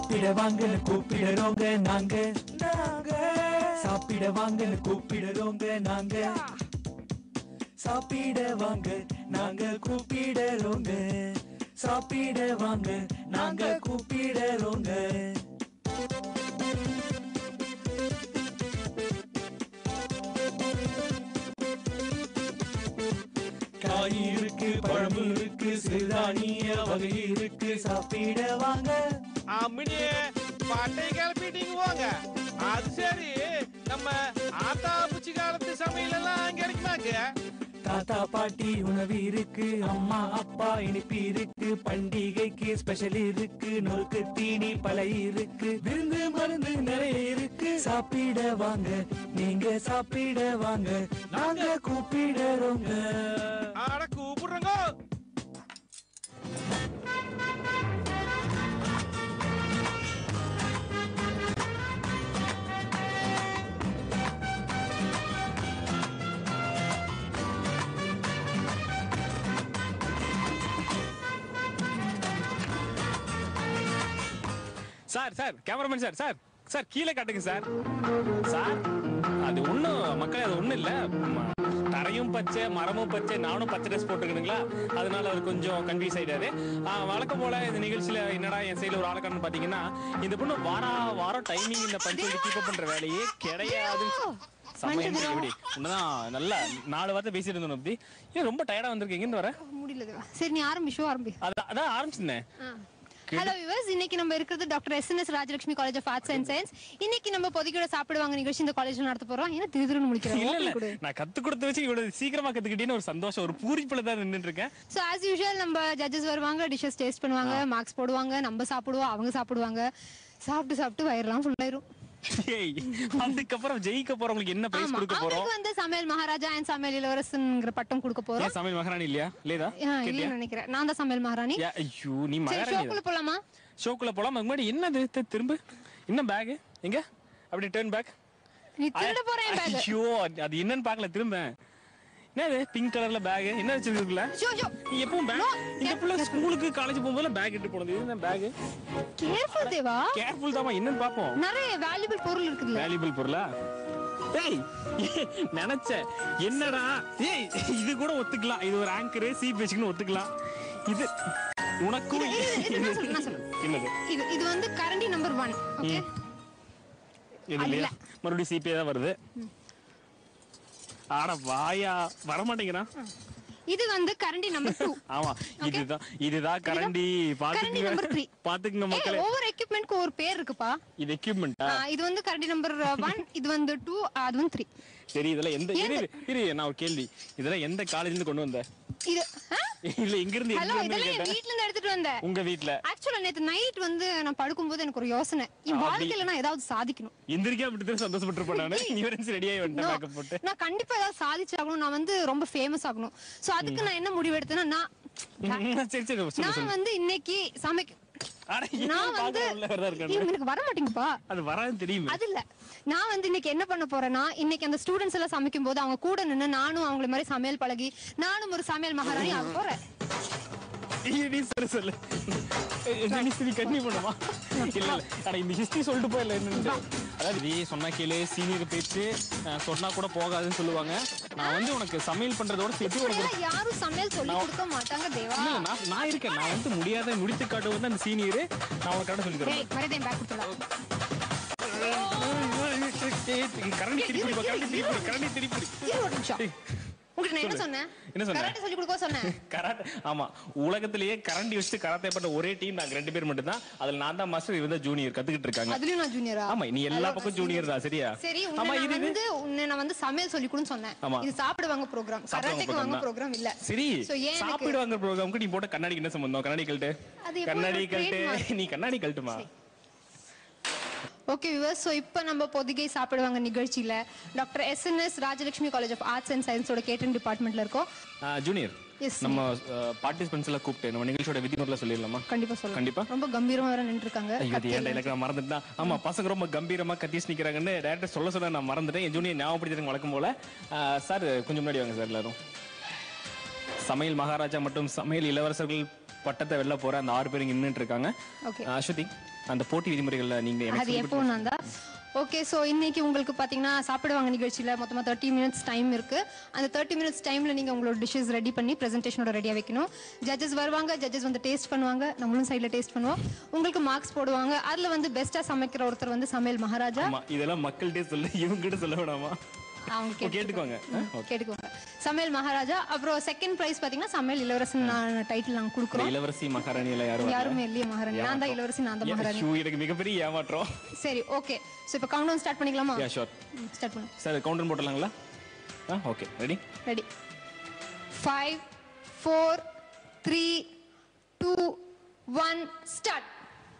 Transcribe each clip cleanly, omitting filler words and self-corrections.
சாப்பிட வாங்கன்னு கூப்பிடுறோங்க நாங்க சாப்பிட வாங்கன்னு கூப்பிடுறோங்க நாங்க சாப்பிட வாங்க நாங்க கூப்பிடுறோங்க சாப்பிட வாங்க நாங்க கூப்பிடுறோங்க காய் இருக்கு பழம் இருக்கு சிறுதானிய வகை இருக்கு சாப்பிட வாங்க அம்மினியே பாட்டை கிளப்பிட்டீங்க போங்க. அது சரி, நம்ம ஆத்தா பூச்சி காலத்து சமையல் எல்லாம் அங்க இருக்குமாங்க. தாத்தா பாட்டி உணவு இருக்கு அம்மா அப்பா இனிப்பு இருக்கு பண்டிகைக்கு ஸ்பெஷல் இருக்கு நொறுக்கு தீனி பழை இருக்கு விருந்து மருந்து நிறைய இருக்கு சாப்பிட வாங்க நீங்க சாப்பிட வாங்க நாங்க கூப்பிடுறோங்க ஆட கூப்பிடுறோங்க. Sir sir cameraman sir sir sir கீழே காட்டுங்க சார் சார் அது ஒன்றும் மக்களே அது ஒன்றும் இல்லை தரையும் பச்சை மரமும் பச்சை நானும் பச்சை ட்ரெஸ் போட்டுருக்கணுங்களா அதனால அவர் கொஞ்சம் கன்ஃபியூஸ் ஆயிட்டாரு வழக்கம் போல இந்த நிகழ்ச்சியில என்னடா என் சைடில் ஒரு ஆளுக்காரன்னு பார்த்தீங்கன்னா இந்த பொண்ணு வாரம் டைமிங் இந்த பஞ்சு கீப் பண்ற வேலையே கிடையாது சமையல் எப்படி உன்னதான் நல்லா 4 வார்த்தை பேசிட்டு இருந்தோம் அப்படி ஏன் ரொம்ப டயர்டா வந்திருக்கீங்கன்னு வர முடியல. சரி நீ ஆரம்பி அதான் ஆரம்பிச்சிருந்தேன். ஹலோ வியூவர்ஸ், இன்னைக்கு நம்ம இருக்கிறது doctor SNS Rajalakshmi college of arts and science. இன்னைக்கு நம்ம பொதுக்கோட சாப்பிடுவாங்க நிகழ்ச்சி இந்த காலேஜ்ல நடத்த போறோம். ஏன்னா திருதிருன்னு முடிக்கிறோம். இல்ல நான் கத்து கொடுத்து வச்சு இவ்வளவு சீக்கிரமா கத்துக்கிட்டேன்னு ஒரு சந்தோஷம் ஒரு பூரிப்புல தான் நின்னுட்டு இருக்கேன். சோ ஆஸ் யூஷுவல் நம்ம ஜட்ஜஸ் வருவாங்க, டிஷஸ் டேஸ்ட் பண்ணுவாங்க, மார்க்ஸ் போடுவாங்க, நம்ம சாப்பிடுவோம், அவங்க சாப்பிடுவாங்க. சாப்பிட்டு வயிறெல்லாம் ஃபுல் ஆயிரும். அதுக்கப்புறம் ஜெயிக்க போறவங்களுக்கு என்ன பிரைஸ் கொடுக்க போறோம்? அவங்களுக்கு வந்து சமையல் மகாராஜா அண்ட் சமையல் இளவரசன்ங்கற பட்டம் கொடுக்க போறோம். சமையல் மகாராணி இல்லையா? லேதா இல்ல நினைக்கிறேன். நான் தான் சமையல் மகாராணி. ஐயோ நீ மகாராணி. ஷோக்குள்ள போலாமா? ஷோக்குள்ள போலாம். முன்னாடி என்னது திரும்ப என்ன பேக் எங்க அப்படி டர்ன் பேக். நீ திருட போறேன் பேக். ஐயோ அது என்னன்னு பார்க்கல திரும்ப. என்னது பிங்க் கலர்ல பேக் என்ன வச்சிருக்குல? நீ எப்பவும் பேக் இந்த புள்ள ஸ்கூலுக்கு காலேஜ் போகும்போது பேக் எடுத்து போனது இது பேக். கேர்ஃபுல் தேவா. கேர்ஃபுல் தாமா என்னன்னு பாப்போம். நிறைய வேல்யூபிள் பொருள் இருக்குல்ல. வேல்யூபிள் பொருளா? ஏய் நினைச்ச என்னடா ஏய் இது கூட ஒத்துக்கலாம். இது ஒரு ஆங்கர் சீட் வெச்சுக்கின்னு ஒத்துக்கலாம். இது உனக்கு என்னது இது வந்து கரண்டி நம்பர் 1. ஓகே இது இல்லையா? மறுபடியும் சிபி தான் வருது. ஆட வாயா வர மாட்டேங்கிறான். இது வந்து கரண்டி நம்பர் 2. ஆமா இதுதான் கரண்டி. பாத்துக்குங்க மக்களே. ஒவ்வொரு எக்யூப்மென்ட்க்கு ஒரு பேர் இருக்குப்பா. இது எக்யூப்மென்ட்டா? இது வந்து கரண்டி நம்பர் 1, இது வந்து 2, அது வந்து 3. சரி இதெல்லாம் எந்த இரு நான் ஒரு கேள்வி. இதெல்லாம் எந்த காலேஜ்ல இருந்து கொண்டு வந்த? இது இல்ல இங்க இருந்து வீட்ல இருந்து எடுத்துட்டு வந்தேன். உங்க வீட்ல? ஆக்சுவலா நேத்து நைட் வந்து நான் படுக்கும்போது எனக்கு ஒரு யோசனை, என் வாழ்க்கையில நான் ஏதாவது சாதிக்கணும். எந்திரிக்கா விட்டு சந்தோஷப்பட்டு நானு. இவரன்ஸ் ரெடி ஆகி வந்துட்டேன் மேக்கப் போட்டு. நான் கண்டிப்பா ஏதாவது சாதிச்சாகணும். நான் வந்து ரொம்ப ஃபேமஸ் ஆகணும். சோ அதுக்கு நான் என்ன முடிவு எடுத்தேன்னா நான் வந்து இன்னைக்கு நான் வந்து எனக்கு வர மாட்டேங்குப்பா. அது வராது தெரியும். அது இல்ல நான் வந்து இன்னைக்கு என்ன பண்ண போறேன்னா இன்னைக்கு அந்த ஸ்டூடெண்ட்ஸ் எல்லாம் சமைக்கும் போது அவங்க கூட நின்று நானும் அவங்கள மாதிரி சமையல் பழகி நானும் ஒரு சமையல் மகாராணி ஆக போறேன். சொல்லு கண்டினியூ பண்ணுமா? இல்ல இந்த ஹிஸ்டரி சொல்லிட்டு போயில என்ன அதாவது நீ சொன்னா கேளு சீனியர் பேச்சு சொன்னா கூட போகாதுன்னு சொல்லுவாங்க. நான் வந்து உனக்கு சமையல் பண்றதோட சேர்த்து உனக்கு யாரும் சமையல் சொல்லி கொடுக்க மாட்டாங்க தேவா. நான் இருக்கேன். நான் வந்து முடியாத முடித்து காட்டுவது அந்த சீனியர். நான் உனக்கு கரெக்டா சொல்லி தரேன். கரண்டி திருப்பி உலகத்திலேயே கரண்டி வச்சு கராத்தே பண்ண ஒரே டீம் நாங்க 2 பேர் மட்டும் தான். அதுல நான் தான் மாஸ்டர், இவங்க ஜூனியர் கத்துக்கிட்டு இருக்காங்க. அதுலயும் நான் ஜூனியரா? ஆமா நீ எல்லா பக்கம் ஜூனியர் தான். சரியா? சரி ஆமா இது நான் வந்து சமையல் சொல்லி கொடுன்னு சொன்னேன். இது சாப்பிடுவாங்க ப்ரோகிராம், கராத்தேக்கு வாங்க ப்ரோகிராம் இல்ல. சரி சாப்பிடுவாங்க ப்ரோகிராம்க்கு நீ போட்ட கண்ணாடிக்கு என்ன சம்பந்தம்? கண்ணாடி கழட்டு. நீ கண்ணாடி கழட்டுமா? ஓகே வியூவர்ஸ், சோ இப்போ நம்ம பொதிகை சாப்பிடுவாங்க நிகழ்ச்சியில doctor SNS Rajalakshmi college of arts and சயின்ஸோட கேட்டரிங் டிபார்ட்மெண்ட்ல இருக்கோம். ஜூனியர் நம்ம பார்ட்டிசிபென்ட்ஸ் எல்லாம் கூப்பிட்டு நம்ம நிகழ்ச்சியோட விதிமுறைகளை சொல்லிடலாமா? கண்டிப்பா சொல்லலாம். கண்டிப்பா ரொம்ப கம்பீரமா வேற நின்று இருக்காங்க. ஐயோ எனக்கு நான் மறந்துட்டேன். ஆமா பசங்க ரொம்ப கம்பீரமா கத்திஸ் நிக்கிறாங்கன்னு டைரக்டர் சொல்ல நான் மறந்துட்டேன். என் ஜூனியர் ஞாபகப்படுத்திட்டு வழக்கம் போல. சார் கொஞ்சம் முன்னாடி வாங்க சார். எல்லாரும் சமையல் மகாராஜா மற்றும் சமையல் இளவரசர்கள் பட்டத்தை வெல்ல போற அந்த 6 பேர் இங்க நின்னுட்டு இருக்காங்க. அஸ்வதி அந்த போட்டி விதிமுறைகள்ல நீங்க அது எனக்கு எப்போ நான் தான். ஓகே, ஸோ இன்னைக்கு உங்களுக்கு பார்த்தீங்கன்னா சாப்பிடுவாங்க நிகழ்ச்சியில் மொத்தமாக 30 minutes டைம் இருக்கு. அந்த 30 minutes டைம்ல நீங்க உங்களோட டிஷ்ஷஸ் ரெடி பண்ணி ப்ரெசென்டேஷனோட ரெடியாக வைக்கணும். ஜட்ஜஸ் வருவாங்க, ஜட்ஜஸ் வந்து டேஸ்ட் பண்ணுவாங்க, நம்மளும் சைடில் டேஸ்ட் பண்ணுவோம். உங்களுக்கு மார்க்ஸ் போடுவாங்க. அதில் வந்து பெஸ்ட்டாக சமைக்கிற ஒருத்தர் வந்து சமையல் மகாராஜா. ஆமா, இதெல்லாம் மக்கள்கிட்டே சொல்ல இவங்ககிட்ட சொல்ல வேணாமா? அவங்க கேட்டுக்கோங்க. கேட்டுக்கோங்க. சமையல் மகாராஜா. அப்புறம் செகண்ட் பிரைஸ் பாத்தீங்கன்னா சமையல் இளவரசன் டைட்டில் நாங்க கொடுக்குறோம். இளவரசி மகாராணி எல்லாம் யாருமே இல்லையே மகாராணி. நான் தான் இளவரசி, நான் தான் மகாராணி. எனக்கு மிகப்பெரிய ஏமாற்றம். சரி, ஓகே. சோ இப்போ கவுண்ட் டவுன் ஸ்டார்ட் பண்ணிக்கலாமா? Yeah sure. ஸ்டார்ட் பண்ணு சார். கவுண்ட் டவுன் போடலாங்களா? Okay, ready. ரெடி. 5 4 3 2 1 ஸ்டார்ட்.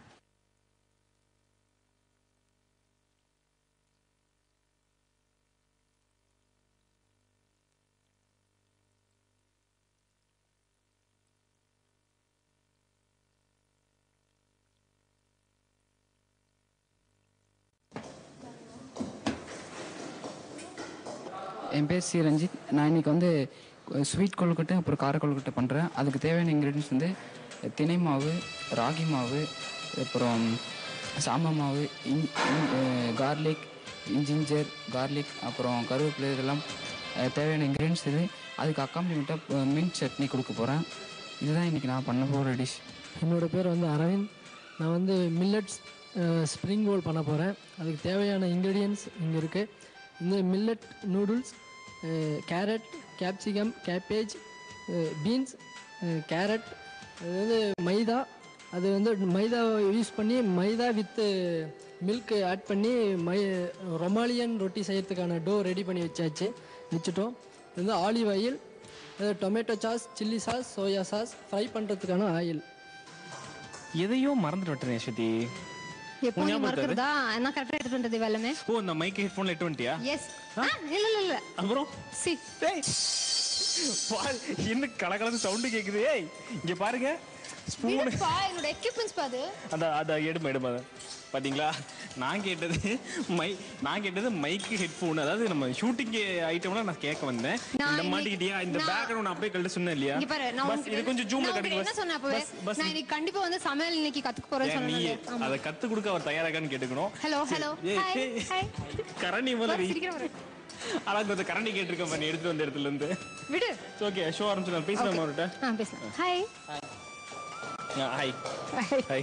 என் பேர் சி ரஞ்சித். நான் இன்றைக்கி வந்து ஸ்வீட் கொழுக்கட்டை அப்புறம் கார கொழுக்கட்டை பண்ணுறேன். அதுக்கு தேவையான இன்க்ரீடியன்ஸ் வந்து தினை மாவு, ராகி மாவு, அப்புறம் சாம்பா மாவு, கார்லிக், ஜிஞ்சர், கார்லிக், அப்புறம் கருவேப்பிலை, இதெல்லாம் தேவையான இன்க்ரீடியன்ஸ் இது. அதுக்கு அக்காம்பனிமெண்ட்டாக மின்ட் சட்னி கொடுக்க போகிறேன். இதுதான் இன்றைக்கி நான் பண்ண போகிற டிஷ். என்னோடய பேர் வந்து அரவிந்த். நான் வந்து மில்லட்ஸ் ஸ்ப்ரிங் ரோல் பண்ண போகிறேன். அதுக்கு தேவையான இன்க்ரீடியன்ஸ் இங்கே இருக்குது. இந்த millet noodles, carrot, capsicum, cabbage, beans, carrot, அது வந்து மைதா. அது வந்து மைதாவை யூஸ் பண்ணி மைதா வித்து மில்க் ஆட் பண்ணி ரொமாலியன் ரொட்டி செய்யறதுக்கான டோ ரெடி பண்ணி வச்சுட்டோம். இது வந்து olive oil, tomato sauce, chilli sauce, soya sauce, fry பண்ணுறதுக்கான ஆயில். எதையோ மறந்துட்டு விட்டேன் யஸ்வதி. எப்போ நீ மறக்கறதா? நான் கரெக்ட்டா எடுத்து வந்தது எல்லாமே. ஓ, இந்த மைக் ஹெட்போன்ல எடுத்து வந்துட்டியா? எஸ். இல்ல அப்புறம் சி டேய் பாரு, என்ன கலகலன்னு சவுண்ட் கேக்குது. ஏய் இங்க பாருங்க, ஸ்பூன் பா, என்னோட எக்யூப்மென்ட்ஸ் பாது. அத எடுமா பாத்தீங்களா? நான் கேட்டது மைக் ஹெட்போன். அதாவது நம்ம ஷூட்டிங் ஐட்டம்லாம் நான் கேட்க வந்தேன். இந்த மாட்டிக்கிட்டியா? இந்த பேக்ரவுண்ட் நான் அப்படியே கழட்ட சொன்னேன் இல்லையா? இங்க பாரு, நான் இது கொஞ்சம் ஜூம்ல கட்டுங்க. என்ன சொன்னேன் அப்பவே? நான் இன்னைக்கு கண்டிப்பா வந்து சமையல் இன்னைக்கு கத்துக்க போறேன்னு சொன்னேன். அத கத்து கொடுக்க அவர் தயாராகான்னு கேட்டுக்கணும். Hello hi. கரணி முதல்ல ஆனா கொஞ்சம் கரண்டி கேட்டிருக்கேன் பண்ணி எடுத்து வந்த இடத்துல இருந்து விடு. ஓகே, ஷோ ஆரம்பிச்சு பேசலாம் அவர்கிட்ட. பேசலாம். ஹாய் ஹாய் ஹாய்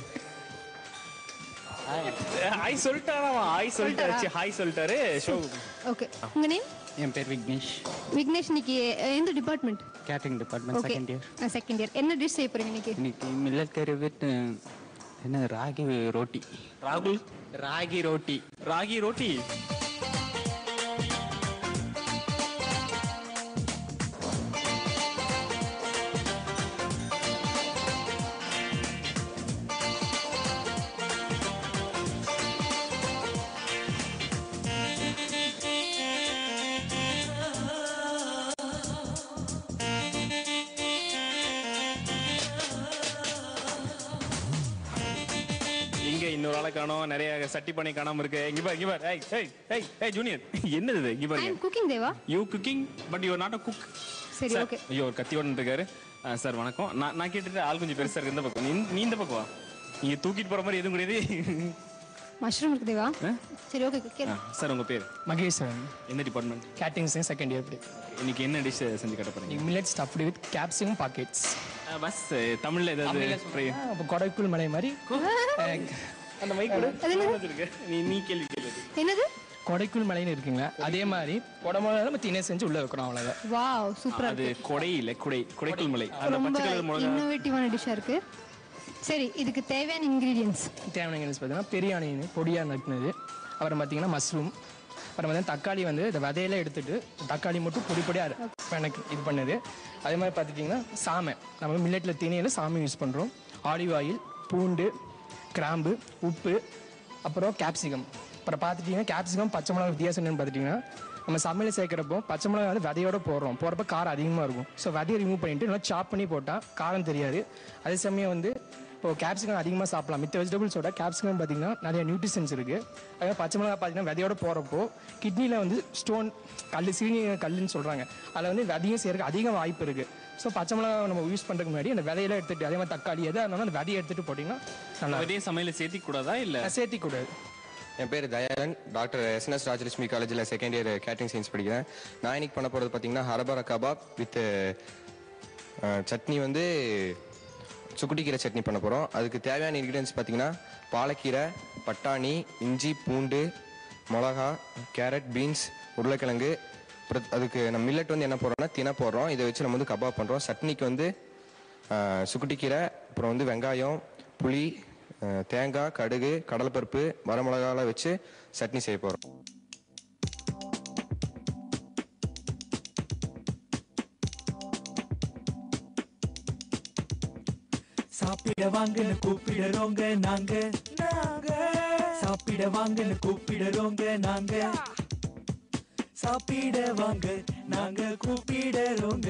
ஹாய் சொல்லிட்டாரா? ஹாய் சொல்லிட்டாரு. So okay. உங்க நேம்? என் பேர் விக்னேஷ். விக்னேஷ். இன்னைக்கு எந்த department? Catering department, second year. Second year. என்ன டிஷ் செய்ய போறீங்க இன்னைக்கு? இன்னைக்கு மில்லட் கறி வித் என்ன ராகி ரோட்டி. ராகி ரோட்டி. இன்னொரு ஆளை காணோம். நிறைய சட்டி பண்ணி காணாம இருக்கு. இங்க பாரு. ஏய் ஜூனியர், என்னது இது? இங்க பாருங்க. I am cooking Deva. You cooking but you are not a cook. சரி, ஓகே. ஐயோ, ஒரு கத்தியோட இருக்காரு. சார் வணக்கம். நான் கேட்டுட்டு ஆள் கொஞ்சம் பெருசா இருக்கு. இந்த பக்கம் நீ இந்த பக்கம் வா. நீங்க தூக்கிட்டு போற மாதிரி எதுவும் கிடையாது. மஷ்ரூம் இருக்கு தேவா. சரி, ஓகே. சார் உங்க பேர்? மகேஷ் சார். எந்த டிபார்ட்மெண்ட்? கேட்டரிங் செகண்ட் இயர் படி. இன்னைக்கு என்ன டிஷ் செஞ்சு காட்ட போறீங்க? Millet stuffed with capsicum pockets. பஸ் தமிழ்ல ஏதாவது கொடைக்குள் மலை மாதிரி. அந்த மைக் கூட நீ கேள்வி என்னது? கொடைக்குள் மலைன்னு இருக்குங்களா, அதே மாதிரி கொடமலை நம்ம திணை செஞ்சு உள்ள வைக்கிறோம், அவ்வளவுதான். வாவ், சூப்பரா இருக்கு. அது கொடை இல்ல, கொடைக்குள் மலை. அந்த பச்சை கலர் மிளகாய் இன்னோவேட்டிவான டிஷ்ஷா இருக்கு. சரி, இதுக்கு தேவையான இன்கிரிடியன்ட்ஸ் பார்த்தீங்கன்னா பெரிய ஆனியன் பொடியா நட்டுனது, அப்புறம் பார்த்தீங்கன்னா மஷ்ரூம், அப்புறம் வந்து தக்காளி வந்து இந்த விதையில எடுத்துட்டு தக்காளி மட்டும் பொடியாக எனக்கு இது பண்ணுது. அதே மாதிரி பார்த்துட்டிங்கன்னா சாமை, நம்ம மில்லட்டில் திணையில் சாமை யூஸ் பண்ணுறோம். ஆலிவ் ஆயில், பூண்டு, கிராம்பு, உப்பு, அப்புறம் கேப்சிகம். அப்புறம் பார்த்துட்டிங்கன்னா கேப்சிகம் பச்சை மிளகா வித்தியாசம் என்னன்னு பார்த்துட்டிங்கன்னா, நம்ம சமையல் சேர்க்குறப்போ பச்சை மிளகா வந்து விதையோட போடுறப்ப காரம் அதிகமாக இருக்கும். ஸோ விதையை ரிமூவ் பண்ணிட்டு நல்லா சாப் பண்ணி போட்டால் காரம் தெரியாது. அதே சமயம் வந்து இப்போ கேப்சிகம் அதிகமாக சாப்பிடலாம். மித்த வெஜிடபிள்ஸோட கேப்சிகம் பார்த்தீங்கன்னா நிறைய நியூட்ரிஷன்ஸ் இருக்குது. அதே பச்சை மிளகாய் பார்த்தீங்கன்னா விதையோட போகிறப்போ கிட்னியில் வந்து ஸ்டோன் சிறுநீரக கல்லுன்னு சொல்கிறாங்க, அதில் வந்து விதையும் சேர்க்க அதிக வாய்ப்பு இருக்குது. ஸோ பச்சை மிளகாய் நம்ம யூஸ் பண்ணுறதுக்கு முன்னாடி அந்த விதையெல்லாம் எடுத்துகிட்டு, அதே மாதிரி தக்காளி எதாக இருந்தாலும் அந்த விதையை எடுத்துகிட்டு போட்டிங்கன்னா நல்லா விதையை சமையல் சேர்த்திக்கூடாதா இல்லை? சேர்த்திக்கூடாது. என் பேர் தயாளன். டாக்டர் எஸ்என்எஸ் ராஜலட்சுமி காலேஜில் செகண்ட் இயர் கேட்டரிங் சயின்ஸ் படிக்கிறேன். நான் இன்னைக்கு பண்ண போகிறது பார்த்தீங்கன்னா ஹரபரா கபாப் வித் சட்னி வந்து சுக்குட்டிக்கீரை சட்னி பண்ண போகிறோம். அதுக்கு தேவையான இன்க்ரீடியன்ஸ் பார்த்தீங்கன்னா பாலக்கீரை, பட்டாணி, இஞ்சி, பூண்டு, மிளகா, கேரட், பீன்ஸ், உருளைக்கிழங்கு. அதுக்கு நம்ம மில்லட் வந்து என்ன போடுறோம்னா தினை போடுறோம். இதை வச்சு நம்ம வந்து கபாப் பண்ணுறோம். சட்னிக்கு வந்து சுக்குட்டிக்கீரை, அப்புறம் வந்து வெங்காயம், புளி, தேங்காய், கடுகு, கடலைப்பருப்பு, வரமிளகாலாம் வச்சு சட்னி செய்ய போகிறோம். சாப்பிட வாங்கன்னு கூப்பிடுறோங்க நாங்க, சாப்பிட வாங்கன்னு கூப்பிடுறோங்க நாங்க, சாப்பிட வாங்க நாங்க கூப்பிடுறோங்க.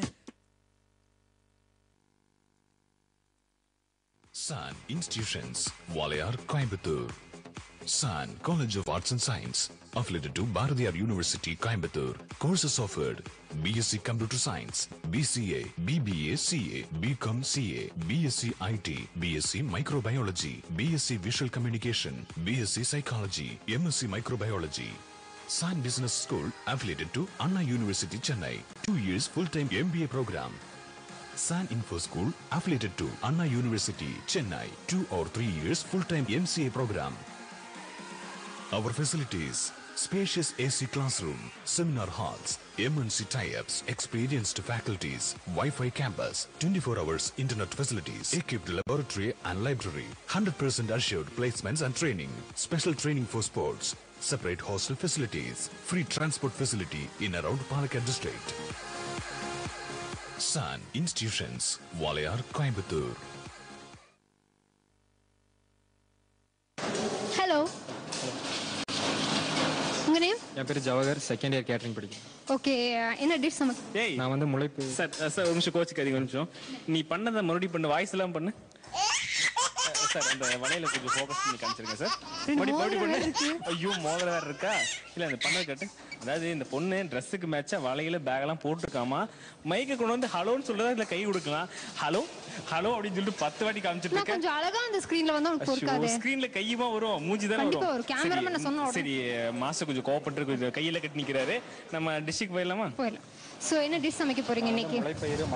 Sun Institutions, Walayar, Coimbatore. Sun College of Arts and Science, affiliated to Bharatiyar University, Coimbatore. Courses offered: BSc Computer Science, BCA, BBA, CA, BCom, CA, BSc IT, BSc Microbiology, BSc Visual Communication, BSc Psychology, MSc Microbiology. Sun Business School, affiliated to Anna University, Chennai. 2 years full-time MBA program. Sun Info School, affiliated to Anna University, Chennai. 2 or 3 years full-time MCA program. Our facilities: spacious AC classroom, seminar halls, MNC tie-ups, experienced faculties, Wi-Fi campus, 24 hours internet facilities, equipped laboratory and library, 100% assured placements and training, special training for sports, separate hostel facilities, free transport facility in around Palakkad district. Sun Institutions, Walayar, Coimbatore. Hello, உங்க name? என் பேர் Jawahar, second year catering படிக்கிறேன். Okay, என்ன dish சமைக்க? ஏய், நான் வந்து முளைப்பு. சார் சார் ஒரு நிமிஷம் கோச்சுக்காதீங்க, ஒரு நிமிஷம். நீ பண்ணதை மறுபடியும் பண்ணு, வாய்ஸ் எல்லாம் பண்ணு. சார் அந்த வலையில கொஞ்சம் ஃபோக்கஸ் பண்ணி காமிச்சிருங்க சார். மறுபடியும் பண்ணு. ஐயோ, மோதிரம் வேற இருக்கா? இல்லை, அந்த பண்ணது கேட்டு. அதாவது இந்த பொண்ணு ட்ரெஸ்ஸுக்கு மேட்சா வலையில பேக்கெல்லாம் போட்டுருக்காமா. மைக்கை கொண்டு வந்து ஹலோன்னு சொல்றதா, இல்லை கை கொடுக்கலாம். ஹலோ ஹலோ அப்படின்னு சொல்லிட்டு 10 வாட்டி காமிச்சிட்டு இருக்கேன். கொஞ்சம் அழகா அந்த ஸ்கிரீன்ல வந்து உங்களுக்கு பொறுக்காதே. ஸ்கிரீன்ல கையுமா வரும், மூஞ்சி தானே கண்டிப்பா வரும். வரும். கேமராமேன் சொன்னா சரி, மாஸ்டர் கொஞ்சம் கோவப்பட்டு கொஞ்சம் கையில கட்டி நிக்கிறாரு. நம்ம டிஷ்ஷுக்கு போயிடலாமா? போயிடலாம். ஸோ என்ன டிஷ் சமைக்க போறீங்க இன்னைக்கு? முளைப்பயிறு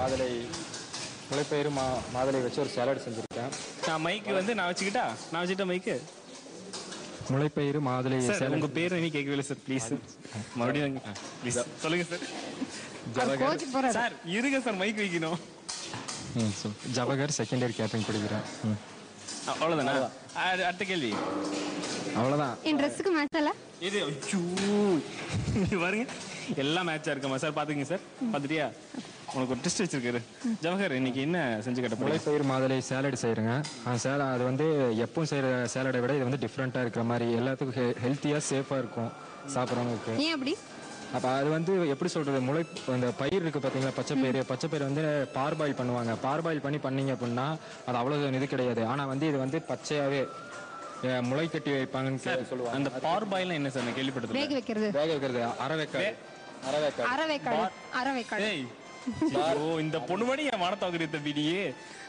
மாதுளை வச்சு ஒரு சாலட் செஞ்சுருக்கேன். நான் மைக்கு வந்து நான் வச்சுக்கிட்டா? நான் வச்சுக்கிட்டா மைக்கு? முளைப்பயிறு மாதுளை சார், உங்க பேர் என்ன கேட்கவே இல்லை சார், ப்ளீஸ் மறுபடியும் ப்ளீஸ் சொல்லுங்க சார். சார் இருங்க சார், மைக் வைக்கணும். ஜவஹர், செகண்ட் இயர் கேட்டரிங் படிக்கிறேன். அவ்வளோதானா? அடுத்த கேள்வி. அவ்வளோதான். என் ட்ரெஸ்ஸுக்கு மேட்ச் ஆல இது பாருங்க, எல்லாம் மேட்சா இருக்கமா சார்? பாத்துக்கங்க சார், பாத்துட்டியா? உனக்கு ஒரு டெஸ்ட் வச்சிருக்காரு ஜவஹர். இன்னைக்கு என்ன செஞ்சு கட்ட? முளைப்பயிறு மாதுளை சேலட் செய்கிறேங்க. அது வந்து எப்பவும் செய்கிற சேலடை விட இது வந்து டிஃப்ரெண்ட்டாக இருக்கிற மாதிரி, எல்லாத்துக்கும் ஹெல்த்தியாக சேஃபாக இருக்கும் சாப்பிட்றவங்களுக்கு. ஏன் அப்படி? அப்போ அது வந்து எப்படி சொல்கிறது, அந்த பயிர் இருக்குது பார்த்தீங்களா, பச்சைப்பயிறு வந்து பார்பாயில் பண்ணுவாங்க. பார்பாயில் பண்ணீங்க அப்படின்னா அது அவ்வளோ இது கிடையாது. ஆனால் வந்து இது வந்து பச்சையாகவே முளை கட்டி வைப்பாங்கன்னு சொல்லுவாங்க. அந்த பார்பாயில் என்ன சார்? நான் கேள்விப்பட்டது. வேக வைக்கிறது. அரவேக்காடு. இந்த பொண்ணு மணி என் மனத்தாக்குது இந்த வீடியே.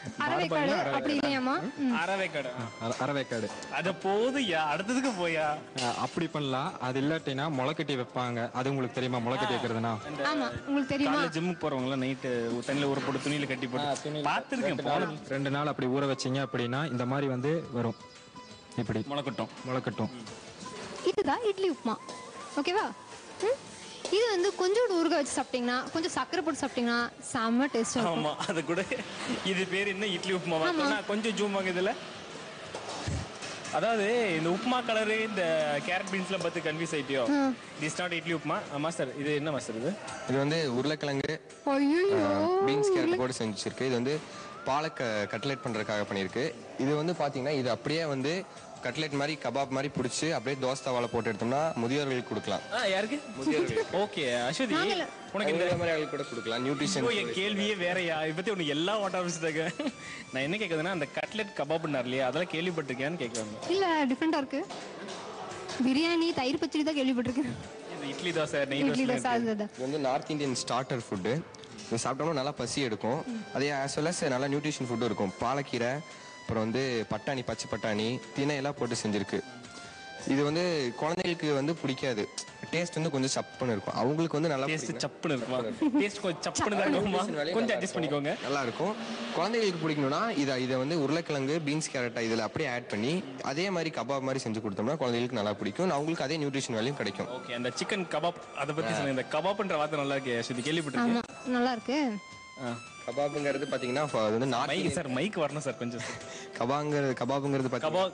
அரவேக்காடு அத போதுயா, அடுத்ததுக்கு போயா. அப்படி பண்ணலாம். அது இல்லாட்டினா முளைக்கட்டி வைப்பாங்க. அது உங்களுக்கு தெரியுமா முளைக்கட்டி வைக்கிறதுனா? ஆமா, உங்களுக்கு தெரியுமா? ஜிம்முக்கு போறவங்க நைட்டு தண்ணியில ஊற போட்டு துணியில கட்டி போட்டு பாத்துருக்கேன். 2 நாள் அப்படி ஊற வச்சீங்க அப்படின்னா இந்த மாதிரி வந்து வரும். இப்படி முளைக்கட்டும். இதுதான் இட்லி உப்புமா. ஓகேவா? இது வந்து கொஞ்சோண்டு ஊறுகாய் வச்சு சாப்பிட்டீங்கன்னா, கொஞ்சம் சக்கரை போட்டு சாப்பிட்டீங்கன்னா செம்ம டேஸ்டா இருக்கும். ஆமா, அது கூட இது பேர் என்ன, இட்லி உப்புமா. கொஞ்சம் ஜூம் வாங்க இதுல. அதாவது இந்த உப்புமா கலரு, இந்த கேரட் பீன்ஸ்லாம் பார்த்து கன்ஃபியூஸ் ஆயிட்டியோ? This not idli upma master. இது என்ன மாஸ்டர்? இது வந்து உருளைக்கிழங்கு, பீன்ஸ், கேரட் போட்டு செஞ்சிருக்கு. இது வந்து பாலை கட்லெட் பண்ணுறதுக்காக பண்ணியிருக்கு. இது வந்து பார்த்தீங்கன்னா இது அப்படியே வந்து கட்லெட் மாதிரி கபாப் மாதிரி பிடிச்சி அப்படியே தோசை தவால போட்டு எடுத்தோம்னா முதியோர்களுக்கு கொடுக்கலாம். யாருக்கு? முதியோர்கள். ஓகே அஸ்வதி, உனக்கு இந்த மாதிரி அவங்களுக்கு கூட கொடுக்கலாம். நியூட்ரிஷன். என் கேள்வியே வேறயா, இதை பத்தி உனக்கு எல்லாம் ஓட்ட ஆரம்பிச்சிட்டாங்க. நான் என்ன கேட்குறதுன்னா அந்த கட்லெட் கபாப்னார் இல்லையா, அதெல்லாம் கேள்விப்பட்டிருக்கேன்னு கேட்குறாங்க. இல்ல டிஃப்ரெண்டா இருக்கு. பிரியாணி தயிர் பச்சடி தான் கேள்விப்பட்டிருக்கேன். இட்லி தோசை நெய் இட்லி தோசை தோசை அதுதான். இது வந்து நார்த் இந்தியன் ஸ்டார்டர் ஃபுட்டு. இது சாப்பிட்டோம்னா நல்லா பசி எடுக்கும். அதே ஆஸ் வெல் அஸ் நல்லா நியூட்ரிஷன் ஃபுட்டும் இருக்கும். பாலக்கீரை, அப்புறம் வந்து பட்டாணி, பச்சை பட்டாணி, திணையெல்லாம் போட்டு செஞ்சுருக்கு. இது வந்து குழந்தைகளுக்கு வந்து பிடிக்காது. டேஸ்ட் வந்து கொஞ்சம் சப்புன்னு இருக்கும். அவங்களுக்கு வந்து நல்லா டேஸ்ட் சப்புன்னு இருக்குமா? டேஸ்ட் கொஞ்சம் சப்புன்னு தான் இருக்குமா? கொஞ்சம் அட்ஜஸ்ட் பண்ணிக்கோங்க. நல்லா இருக்கும். குழந்தைகளுக்கு பிடிக்கணும்னா இதை வந்து உருளைக்கிழங்கு, பீன்ஸ், கேரட்டா இதில் அப்படியே ஆட் பண்ணி அதே மாதிரி கபாப் மாதிரி செஞ்சு கொடுத்தோம்னா குழந்தைகளுக்கு நல்லா பிடிக்கும். அவங்களுக்கு அதே நியூட்ரிஷன் வேல்யூ கிடைக்கும். ஓகே, அந்த சிக்கன் கபாப் அதை பத்தி சொல்லுங்க. இந்த கபாப்ன்ற வார்த்தை நல்லா இருக்கு. இது கேள்விப்பட்டிருக்கேன். நல்லா இருக்கு. கபாப்ங்கிறது பாத்தீங்கன்னா அது வந்து மைக் சார், மைக் வரணும் சார் கொஞ்சம். கபாப்ங்கிறது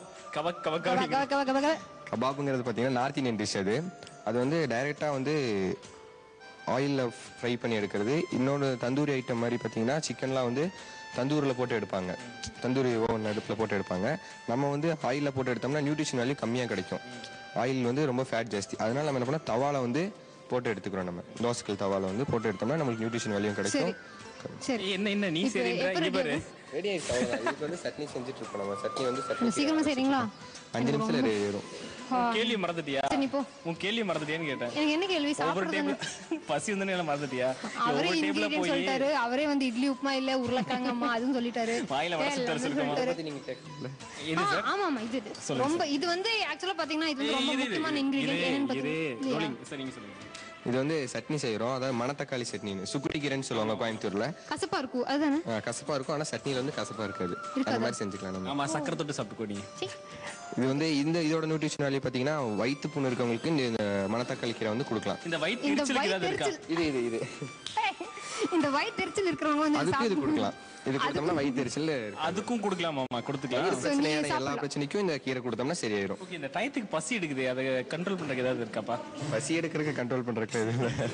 பாத்தீங்கன்னா நார்த் இந்தியன் டிஷ். அது வந்து டைரெக்டாக வந்து ஆயிலில் ஃப்ரை பண்ணி எடுக்கிறது. இன்னொன்று தந்தூரி ஐட்டம் மாதிரி பார்த்தீங்கன்னா சிக்கன்லாம் வந்து தந்தூரில் போட்டு எடுப்பாங்க. தந்தூரி ஓவன் அடுப்பில் போட்டு எடுப்பாங்க. நம்ம வந்து ஆயிலில் போட்டு எடுத்தோம்னா நியூட்ரிஷன் வேல்யூ கம்மியாக கிடைக்கும். ஆயில் வந்து ரொம்ப ஃபேட் ஜாஸ்தி. அதனால நம்ம என்ன பண்ணால் தவாலை வந்து போட்டு எடுத்துக்கிறோம். நம்ம தோசைக்கல் தவாலை வந்து போட்டு எடுத்தோம்னா நம்மளுக்கு நியூட்ரிஷன் வேல்யூ கிடைக்கும். என்ன நீ சரின்ற இங்க பாரு ரெடி ஆயிடுச்சு. இதுக்கு வந்து சட்னி செஞ்சுட்டு இருக்கோம். நம்ம சட்னி வந்து சட்னி சீக்கிரமா செய்றீங்களா? 5 நிமிஷத்துல ரெடி ஆயிடும். கேள்வி மறந்துட்டியா? உன் கேள்வி மறந்துட்டியான்னு கேட்டேன். எனக்கு என்ன கேள்வி? ஒவ்வொரு டேபிள் பசி வந்து என்ன மறந்துட்டியா? அவரே இன்கிரிடியன்ட் சொல்லிட்டாரு. அவரே வந்து இட்லி உப்புமா இல்ல உருளைக்கிழங்கு அம்மா அதுவும் சொல்லிட்டாரு. வாயில வடை சொல்லிட்டாரு. நீங்க கேட்கல. இது சார். ஆமா ஆமா இது ரொம்ப இது வந்து एक्चुअली பாத்தீங்கன்னா இது வந்து ரொம்ப முக்கியமான இன்கிரிடியன்ட் என்னன்னு பாத்தீங்கன்னா சரி நீங்க சொல்லுங்க. இது வந்து சட்னி செய்யறோம். அதாவது மணத்தக்காளி சட்னின்னு சுக்குட்டி கீரைன்னு சொல்லுவாங்க கோயம்புத்தூர்ல. கசப்பா இருக்கும் அதுதானே? கசப்பா இருக்கும். ஆனா சட்னில வந்து கசப்பா இருக்காது. அந்த மாதிரி செஞ்சுக்கலாம் நம்ம. ஆமா, சக்கரை தொட்டு சாப்பிட்டுக்கோ நீ. இது வந்து இதோட நியூட்ரிஷன் வேல்யூ பாத்தீங்கன்னா வயிற்று புண்ணு இருக்கவங்களுக்கு இந்த மணத்தக்காளி கீரை வந்து கொடுக்கலாம். இந்த வயிற்று எரிச்சல் ஏதாவது இருக்கா? இது இந்த வயிற்று எரிச்சல் இருக்கிறவங்க வந்து அதுக்கு இது கொடுக்கலாம். இது கொடுத்தோம்னா வயிற்று எரிச்சல் அதுக்கும் கொடுக்கலாமாமா? கொடுத்துக்கலாம். பிரச்சனையான எல்லா பிரச்சனைக்கும் இந்த கீரை கொடுத்தோம்னா சரியாயிரும். ஓகே, இந்த டயத்துக்கு பசி எடுக்குது, அதை கண்ட்ரோல் பண்றதுக்கு ஏதாவது இருக்காப்பா? பசி எடுக்கிறதுக்கு கண்ட்ரோல் பண்றதுக்கு எதுவும் இல்லை.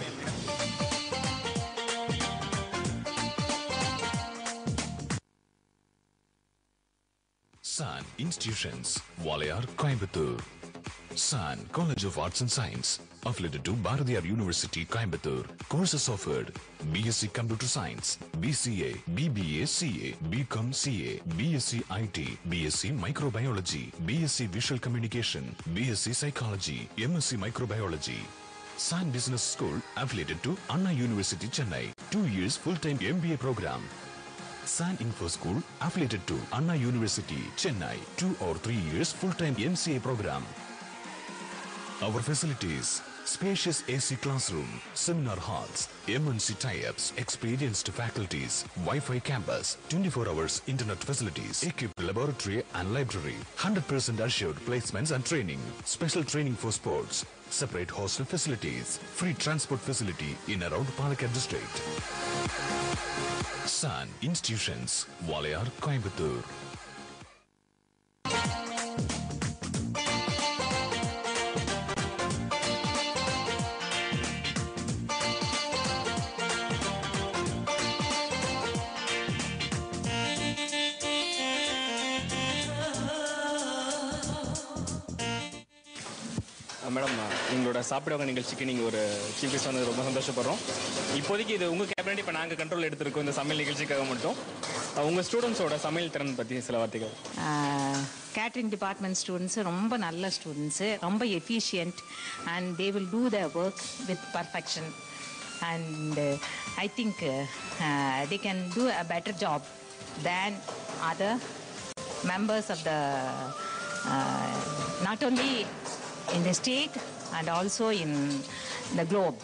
Sun Institutions, Walayar, Coimbatore. Sun College of Arts and Science, affiliated to Bharatiyar University, Coimbatore. Courses offered: BSc Computer Science, BCA, BBA, CA, BCom, CA, BSc IT, BSc Microbiology, BSc Visual Communication, BSc Psychology, MSc Microbiology. Sun Business School, affiliated to Anna University, Chennai. 2 years full-time MBA program. Sun Info School, affiliated to Anna University, Chennai. 2 or 3 years full-time MCA program. Our facilities: spacious AC classroom, seminar halls, MNC tie-ups, experienced faculties, Wi-Fi campus, 24 hours internet facilities, equipped laboratory and library, 100% assured placements and training, special training for sports, separate hostel facilities, free transport facility in around Palakkad district. Sun Institutions, Walayar, Coimbatore. Madam, எங்களோட சாப்பிடுவாங்க நிகழ்ச்சிக்கு நீங்கள் ஒரு chief guest வந்து ரொம்ப சந்தோஷப்படுறோம். இப்போதைக்கு இது உங்கள் கேபினட் இப்போ நாங்கள் கண்ட்ரோல் எடுத்திருக்கோம் இந்த சமையல் நிகழ்ச்சிக்காக மட்டும். உங்கள் ஸ்டூடெண்ட்ஸோட சமையல் திறன் பற்றி சில வார்த்தைகள். கேட்ரிங் டிபார்ட்மெண்ட் ஸ்டூடெண்ட்ஸு ரொம்ப நல்ல ஸ்டூடெண்ட்ஸு, ரொம்ப efficient and they will do the work with perfection and I think they can do a better job than other members of the not only in the state and also in the globe.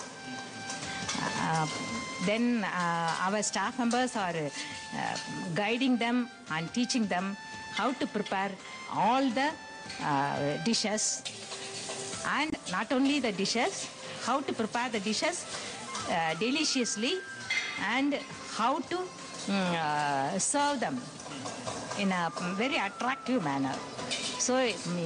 Then our staff members are guiding them and teaching them how to prepare all the dishes, and not only the dishes, how to prepare the dishes deliciously and how to serve them in a very attractive manner. So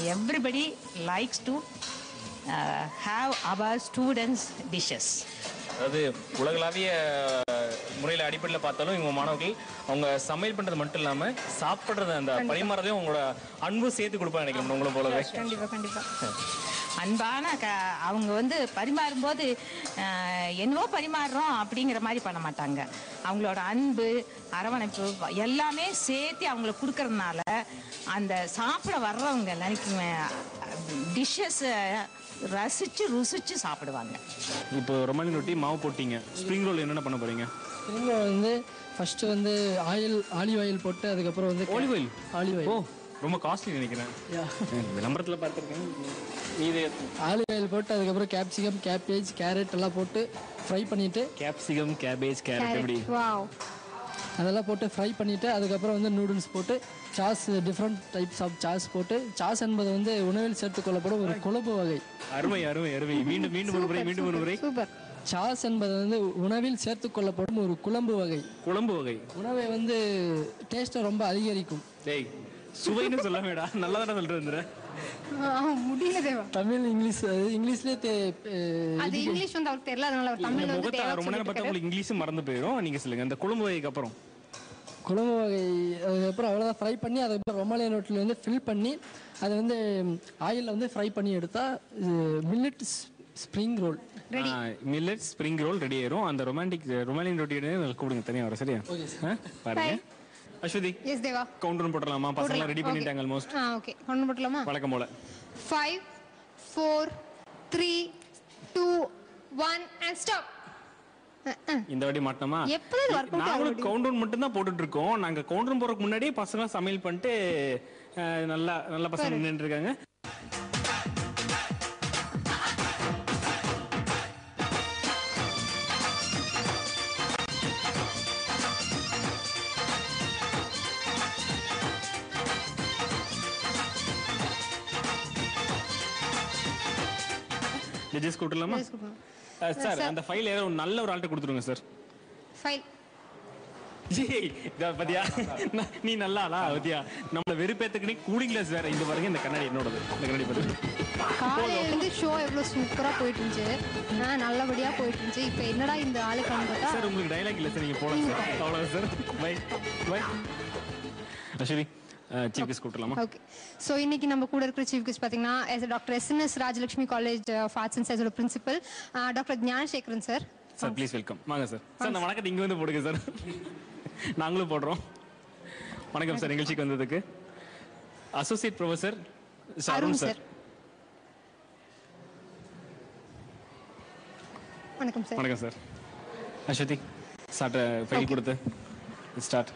everybody likes to have our students' dishes. அதாவது உலகளாவிய முறையில் அடிப்படையில் பார்த்தாலும் இவங்க மாணவர்கள் அவங்க சமையல் பண்றது மட்டும் இல்லாம சாப்பிடுறது அந்த பரிமாறதையும் உங்களோட அன்பு சேர்த்து கொடுப்பாங்க நினைக்கிறேன் உங்களை போலவே. கண்டிப்பா கண்டிப்பா. அன்பான அவங்க வந்து பரிமாறும்போது என்னவோ பரிமாறுறோம் அப்படிங்கிற மாதிரி பண்ண மாட்டாங்க. அவங்களோட அன்பு அரவணைப்பு எல்லாமே சேர்த்து அவங்களுக்கு கொடுக்கறதுனால அந்த சாப்பிட வர்றவங்க நினைக்குங்க டிஷ்ஷஸ் ரசிச்சு ருசிச்சு சாப்பிடுவாங்க. இப்போ ரொமானியன் ரொட்டி மாவு போட்டீங்க, ஸ்ப்ரிங் ரோல் என்னென்ன பண்ண போறீங்க? ஸ்ப்ரிங் ரோல் வந்து ஃபர்ஸ்ட் வந்து ஆலிவ் ஆயில் போட்டு அதுக்கப்புறம் வந்து ஆலிவ் ஆயில். ஓ ரொம்ப காஸ்ட்லி நினைக்கிறேன், விளம்பரத்தில் பார்த்துருக்கேன். இது ஆலிவ் ஆயில் போட்டு அதுக்கப்புறம் கேப்சிகம் கேபேஜ் கேரட் எல்லாம் போட்டு ஃப்ரை பண்ணிட்டு கேப்சிகம் கேபேஜ் கேரட் எப்படி அதெல்லாம் போட்டு ஃப்ரை பண்ணிவிட்டு அதுக்கப்புறம் வந்து நூடுல்ஸ் போட்டு sauce different types of sauce போட்டு சாஸ் என்பது வந்து உணவில் சேர்த்துக்கொள்ளப்படும் ஒரு குழம்பு வகை. அருமை அருமை அருமை. மீண்டும் மீண்டும் ஒரு முறை சூப்பர். சாஸ் என்பது வந்து உணவில் சேர்த்துக்கொள்ளப்படும் ஒரு குழம்பு வகை. உணவை வந்து டேஸ்ட்டை ரொம்ப அதிகரிக்கும். டேய் சுவைன்னு சொல்ல வேடா, நல்லா தானே சொல்றேன். முடியல தேவா. தமிழ் இங்கிலீஷ்லயே அது இங்கிலீஷ் வந்து அவருக்கு தெரியல, அதனால அவர் தமிழ்ல வந்து தேவா ரொம்ப நேரம் பார்த்தா உங்களுக்கு இங்கிலீஷ் மறந்து போயிடும். நீங்க சொல்லுங்க அந்த குழம்பு வகைக்கு அப்புறம். குழம்பு வகை அதுக்கப்புறம் அவ்வளோதான் ஃப்ரை பண்ணி அதுக்கப்புறம் ரொமாலியன் ரோட்டில் வந்து ஃபில் பண்ணி அதை வந்து ஆயிலில் வந்து ஃப்ரை பண்ணி எடுத்தால் millet spring roll ready. Millet spring roll ready ஆயிரும். அந்த ரொமாலியன் ரொட்டியோட கூப்பிடுங்க தனியாக வர. சரியா பாருங்க. அஸ்வதி எஸ் தேவா கவுண்டர் போடலாமா? பசங்க ரெடி பண்ணிட்டாங்க ஆல்மோஸ்ட். ஓகே கவுண்டர் போடலாமா? வழக்கம் போல 5 4 3 2 1 and stop. இந்த வாட்டி மாட்டோமா? எப்பவே வர்க் அவுட் நாங்களும் கவுண்டர் மட்டும் தான் போட்டுட்டு இருக்கோம். நாங்க கவுண்டர் போறதுக்கு முன்னாடியே பசங்க சமையல் பண்ணிட்டு நல்ல பசங்க நின்னுட்டு இருக்காங்க. ஜட்ஜஸ் கூட்டலாமா? சார் அந்த ஃபைல் ஏதோ நல்ல ஒரு ஆள்கிட்ட கொடுத்துருங்க சார். ஃபைல் பாத்தியா நீ நல்லா பாத்தியா நம்மள வெறுப்பேத்துக்கு கூலிங் கிளாஸ் வேற. இந்த பாருங்க இந்த கண்ணாடி என்னோடது. இந்த கண்ணாடி பாருங்க. காலையில இருந்து ஷோ எவ்வளவு சூப்பரா போயிட்டு இருந்துச்சு, நல்லபடியா போயிட்டு இருந்துச்சு. இப்போ என்னடா இந்த ஆளுக்கு பார்த்தா சார் உங்களுக்கு டயலாக் இல்ல சார், நீங்க போலாம் சார். அவ்வளவு sir. Bye bye. Ashwini chief guest கூட்டலாமா? ஓகே. ஸோ இன்னைக்கு நம்ம கூட இருக்கிற சீஃப் கெஸ்ட் பார்த்தீங்கன்னா doctor SNS Rajalakshmi college of arts and சயின்ஸோட principal doctor Gnanasekaran sir. Sir please welcome. வாங்க சார். சார் நான் வணக்கத்தை இங்கே வந்து போடுங்க சார். நாங்களும் போடுறோம். வணக்கம் சார் நிகழ்ச்சிக்கு வந்ததுக்கு. Associate professor Arun sir. வணக்கம் சார். வணக்கம் சார். அஸ்வதி சார்ட்ட ஃபைல் கொடுத்து ஸ்டார்ட்.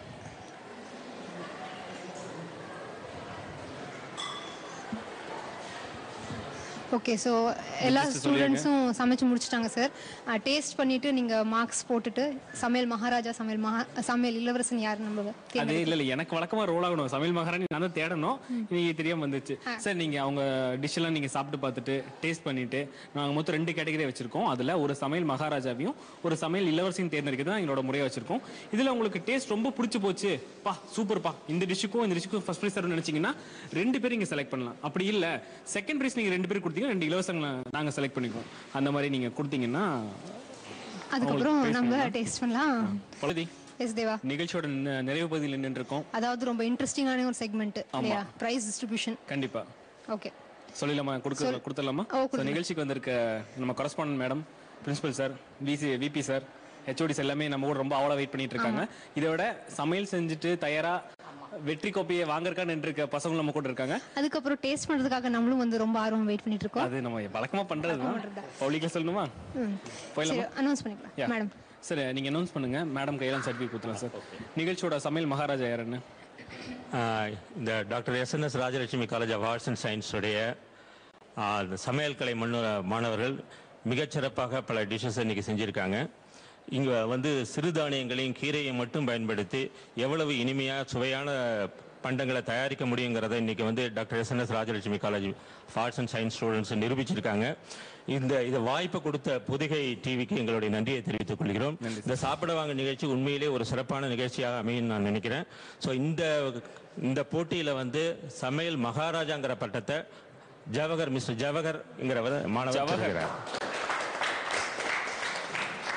ஓகே. ஸோ எல்லா ஸ்டூடெண்ட்ஸும் சமைச்சு முடிச்சிட்டாங்க சார். டேஸ்ட் பண்ணிட்டு நீங்க மார்க்ஸ் போட்டுட்டு சமையல் மகாராஜா சமையல் இளவரசன் யார் நம்ம அதே இல்ல எனக்கு வழக்கமா ரோல் ஆகணும். சமையல் மகாராணி நான் தான் தேடணும். நீங்க தெரியாம வந்துச்சு சார். நீங்க அவங்க டிஷ் எல்லாம் நீங்க சாப்பிட்டு பார்த்துட்டு டேஸ்ட் பண்ணிட்டு நாங்க மொத்தம் 2 கேட்டகரி வச்சிருக்கோம். அதுல ஒரு சமையல் மகாராஜாவையும் ஒரு சமையல் இளவரசியும் தேர்ந்தெடுக்கிறது தான் எங்களோட முறையா வச்சிருக்கோம். இதுல உங்களுக்கு டேஸ்ட் ரொம்ப பிடிச்சு போச்சு பா சூப்பர்ப்பா இந்த டிஷ்ஷுக்கும் ஃபர்ஸ்ட் பிரைஸ் தரணும்னு நினைச்சீங்கன்னா 2 பேர் இங்க செலக்ட் பண்ணலாம். அப்படி இல்ல செகண்ட் பிரைஸ் நீங்க 2 பேர் 2 இலவசங்களை நாங்க செலக்ட் பண்ணிக்குவோம். அந்த மாதிரி நீங்க கொடுத்தீங்கன்னா அதுக்கப்புறம் நம்ம டேஸ்ட் பண்ணலாம். பலதி எஸ் தேவா. நிகழ்ச்சியோட நிறைவு பகுதியில் நின்று இருக்கோம். அதாவது ரொம்ப இன்ட்ரெஸ்டிங்கான ஒரு செக்மெண்ட் இல்லையா? Price distribution. கண்டிப்பா. ஓகே சொல்லலாமா? கொடுத்துடலாமா? நிகழ்ச்சிக்கு வந்திருக்க நம்ம correspondent madam, principal sir, VP sir, HODs எல்லாமே நம்ம கூட ரொம்ப ஆவலா வெயிட் பண்ணிட்டு இருக்காங்க. இதோட சமையல் செஞ்சுட்டு தயாரா வெற்றி கோப்பையை வாங்கறதுக்காக நின்றுக்க பசங்களும் நம்ம கூட இருக்காங்க. அதுக்கப்புறம் டேஸ்ட் பண்றதுக்காக நம்மளும் வந்து ரொம்ப ஆர்வம் வெயிட் பண்ணிட்டு இருக்கோம். அது நம்ம வழக்கமா பண்றதுதான். பப்ளிக்ல சொல்லணுமா? சரி அனௌன்ஸ் பண்ணிக்கலாம் மேடம். சரி நீங்க அனௌன்ஸ் பண்ணுங்க. மேடம் கையில சர்டிஃபிகேட் கொடுத்துலாம் சார். நிகழ்ச்சியோட சமையல் மகாராஜா யாருன்னு இந்த doctor SNS Rajalakshmi college of arts and science உடைய சமையல் கலை மாணவர்கள் மிகச்சிறப்பாக பல டிஷ்ஷஸ் இன்னைக்கு செஞ்சுருக்காங்க. இங்கே வந்து சிறுதானியங்களையும் கீரையும் மட்டும் பயன்படுத்தி எவ்வளவு இனிமையாக சுவையான பண்டங்களை தயாரிக்க முடியுங்கிறத இன்றைக்கி வந்து doctor SNS Rajalakshmi college of arts and science students நிரூபிச்சிருக்காங்க. இதை வாய்ப்பு கொடுத்த புதுகை டிவிக்கு எங்களுடைய நன்றியை தெரிவித்துக் கொள்கிறோம். இந்த சாப்பிட வாங்க நிகழ்ச்சி உண்மையிலே ஒரு சிறப்பான நிகழ்ச்சியாக அமையும் நான் நினைக்கிறேன். ஸோ இந்த போட்டியில் வந்து சமையல் மகாராஜாங்கிற பட்டத்தை மிஸ்டர் ஜவஹர் மாணவர்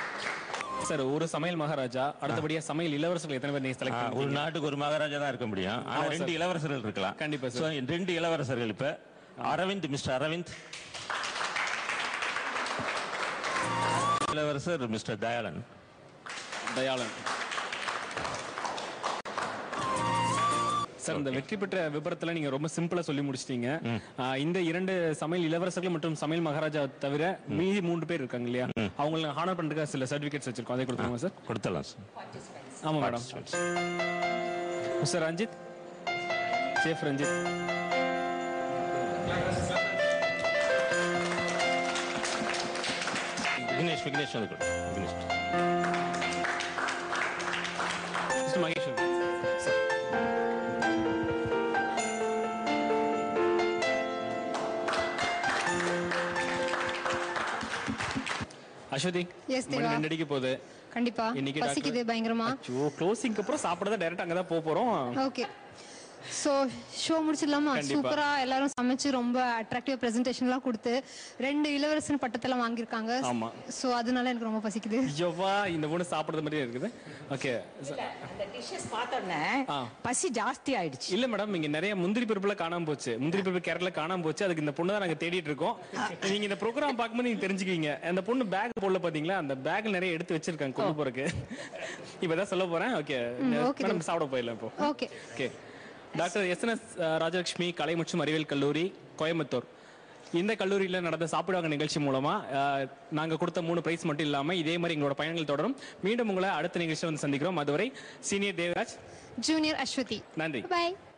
சார் ஒரு சமையல் மகாராஜா அடுத்தபடியா சமையல் இளவரசர்கள் எத்தனை பேர் நீங்க செலக்ட் ஒரு பண்ணுவீங்க? நாட்டுக்கு ஒரு மகாராஜா தான் இருக்க முடியும். ஆனா ஆமா 2 சார். இளவரசர்கள் இருக்கலாம். கண்டிப்பா So, சார். 2 இளவரசர்கள் இப்ப அரவிந்த், மிஸ்டர் அரவிந்த், இளவரசர் மிஸ்டர் தயாளன். சார் இந்த வெற்றி பெற்ற விபரத்துல நீங்க ரொம்ப சிம்பிளா சொல்லி முடிச்சிட்டீங்க. இந்த 2 சமையல் இளவரசர்கள் மற்றும் சமையல் மகாராஜா தவிர மீதி 3 பேர் இருக்காங்க இல்லையா, அவங்களை ஹானர் பண்றதுக்கு சில சர்டிபிகேட்ஸ் வச்சிருக்கோம், அதை கொடுத்துருங்க சார். கொடுத்தலாம் சார். ஆமா madam. Mister Ranjith, chef Ranjith. Vignesh வந்து கொடு. Vignesh. Mister Maheswar sir. Aswathi, Yes, மணி தேவா. 2 அடிக்க போகுது. கண்டிப்பா இன்னைக்கு பசிக்குது பயங்கரமா. க்ளோசிங்க்கு அப்புறம் சாப்பிட தான் டைரக்ட் அங்க தான் போறோம். ஓகே, ஸோ ஷோ முடிச்சிடலாமா? கண்டிப்பா. சூப்பரா எல்லாரும் சமைச்சு ரொம்ப அட்ராக்டிவ் பிரசன்டேஷன்லாம் கொடுத்து 2 இளவரசன் பட்டத்தெல்லாம் வாங்கியிருக்காங்க. ஆமா. ஸோ அதனால எனக்கு ரொம்ப பசிக்குது. ஐயோவா, இந்த பொண்ணு சாப்பிடுறது மாதிரியே இருக்குது. ஓகே, அந்த டிஷ்ஷஸ் பார்த்தோன்னே பசி ஜாஸ்தி ஆயிடுச்சு. இல்ல மேடம், இங்க நிறைய முந்திரி பருப்புல காணாம போச்சு, முந்திரி பருப்பு கேரட்ல காணாம போச்சு. அதுக்கு இந்த பொண்ணு தான் நாங்க தேடிட்டு இருக்கோம். நீங்க இந்த ப்ரோக்ராம் பார்க்கும்போது நீங்க தெரிஞ்சுக்குவீங்க. அந்த பொண்ணு பேக் போடல பாத்தீங்களா, அந்த பேக் நிறைய எடுத்து வச்சிருக்காங்க கொண்டு போறதுக்கு. இப்பதான் சொல்ல போறேன். ஓகே மேடம், சாப்பிட போயிடலாம் இப்போ. Okay okay. Doctor SNS Rajalakshmi கலை மற்றும் அறிவியல் கல்லூரி, கோயம்புத்தூர். இந்த கல்லூரியில் நடந்த சாப்பிடுவாங்க நிகழ்ச்சி மூலமா நாங்க கொடுத்த 3 பிரைஸ் மட்டும் இல்லாம இதே மாதிரி எங்களோட பயணங்கள் தொடரும். மீண்டும் உங்களை அடுத்த நிகழ்ச்சியில் வந்து சந்திக்கிறோம். அதுவரை சீனியர் தேவராஜ், ஜூனியர் அஸ்வதி. நன்றி. பாய்.